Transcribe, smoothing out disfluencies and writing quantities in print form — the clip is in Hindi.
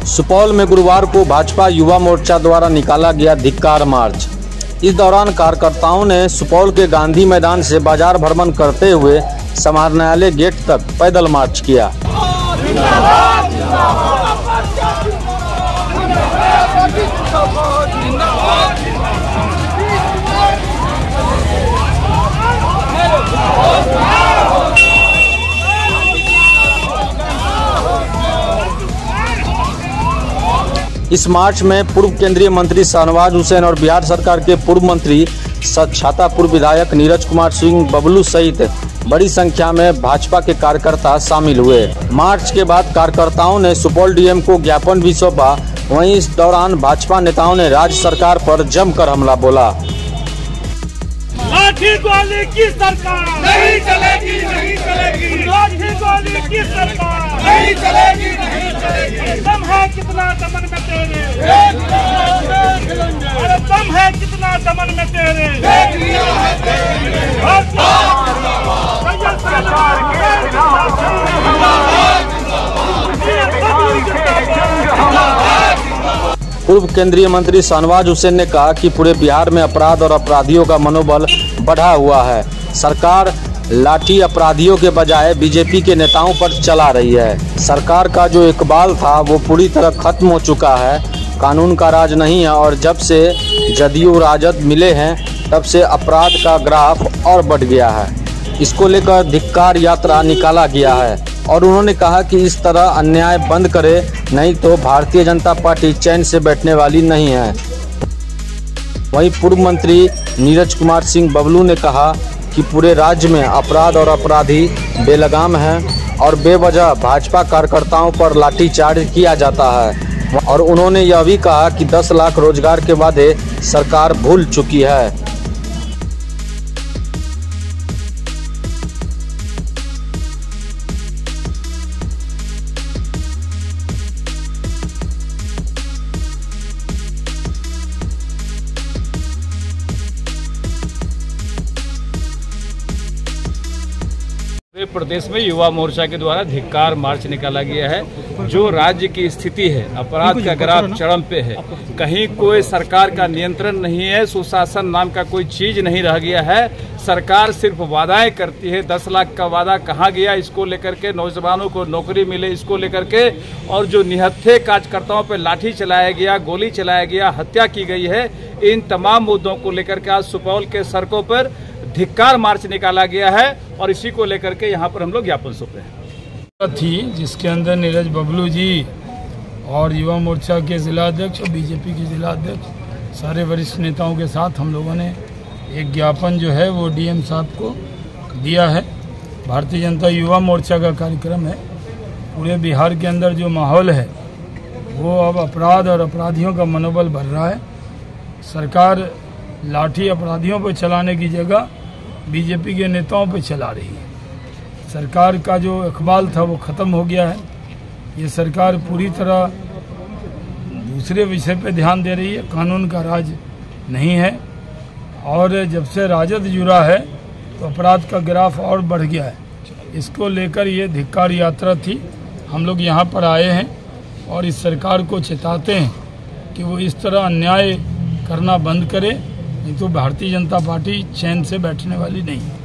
सुपौल में गुरुवार को भाजपा युवा मोर्चा द्वारा निकाला गया धिक्कार मार्च। इस दौरान कार्यकर्ताओं ने सुपौल के गांधी मैदान से बाजार भ्रमण करते हुए समाहरणालय गेट तक पैदल मार्च किया। इस मार्च में पूर्व केंद्रीय मंत्री शाहनवाज हुसैन और बिहार सरकार के पूर्व मंत्री छातापुर विधायक नीरज कुमार सिंह बबलू सहित बड़ी संख्या में भाजपा के कार्यकर्ता शामिल हुए। मार्च के बाद कार्यकर्ताओं ने सुपौल डीएम को ज्ञापन भी सौंपा। वहीं इस दौरान भाजपा नेताओं ने राज्य सरकार पर जमकर हमला बोला। लाठी गोली की सरकार नहीं चलेगी, नहीं चलेगी। लाठी गोली की सरकार नहीं चलेगी, नहीं चलेगी। दम है कितना दमन में तेरे, अरे दम है कितना दमन में तेरे। पूर्व केंद्रीय मंत्री शाहनवाज हुसैन ने कहा कि पूरे बिहार में अपराध और अपराधियों का मनोबल बढ़ा हुआ है। सरकार लाठी अपराधियों के बजाय बीजेपी के नेताओं पर चला रही है। सरकार का जो इकबाल था वो पूरी तरह खत्म हो चुका है। कानून का राज नहीं है और जब से जदयू राजद मिले हैं तब से अपराध का ग्राफ और बढ़ गया है। इसको लेकर धिक्कार यात्रा निकाला गया है और उन्होंने कहा कि इस तरह अन्याय बंद करे, नहीं तो भारतीय जनता पार्टी चैन से बैठने वाली नहीं है। वहीं पूर्व मंत्री नीरज कुमार सिंह बबलू ने कहा कि पूरे राज्य में अपराध और अपराधी बेलगाम हैं और बेवजह भाजपा कार्यकर्ताओं पर लाठीचार्ज किया जाता है। और उन्होंने यह भी कहा कि 10 लाख रोजगार के वादे सरकार भूल चुकी है। पूरे प्रदेश में युवा मोर्चा के द्वारा धिक्कार मार्च निकाला गया है। जो राज्य की स्थिति है, अपराध का ग्राफ चरम पे है, कहीं कोई सरकार का नियंत्रण नहीं है, सुशासन नाम का कोई चीज नहीं रह गया है। सरकार सिर्फ वादाएं करती है। 10 लाख का वादा कहाँ गया, इसको लेकर के नौजवानों को नौकरी मिले, इसको लेकर के, और जो निहत्थे कार्यकर्ताओं पर लाठी चलाया गया, गोली चलाया गया, हत्या की गई है, इन तमाम मुद्दों को लेकर के आज सुपौल के सड़कों पर धिक्कार मार्च निकाला गया है और इसी को लेकर के यहाँ पर हम लोग ज्ञापन सौंपे हैं। थी जिसके अंदर नीरज बबलू जी और युवा मोर्चा के जिला अध्यक्ष और बीजेपी के जिला अध्यक्ष सारे वरिष्ठ नेताओं के साथ हम लोगों ने एक ज्ञापन जो है वो डीएम साहब को दिया है। भारतीय जनता युवा मोर्चा का कार्यक्रम है। पूरे बिहार के अंदर जो माहौल है वो अब अपराध और अपराधियों का मनोबल बढ़ रहा है। सरकार लाठी अपराधियों पर चलाने की जगह बीजेपी के नेताओं पर चला रही है। सरकार का जो इकबाल था वो ख़त्म हो गया है। ये सरकार पूरी तरह दूसरे विषय पे ध्यान दे रही है। कानून का राज नहीं है और जब से राजद जुड़ा है तो अपराध का ग्राफ और बढ़ गया है। इसको लेकर ये धिक्कार यात्रा थी। हम लोग यहाँ पर आए हैं और इस सरकार को चेताते हैं कि वो इस तरह अन्याय करना बंद करे, नहीं तो भारतीय जनता पार्टी चैन से बैठने वाली नहीं है।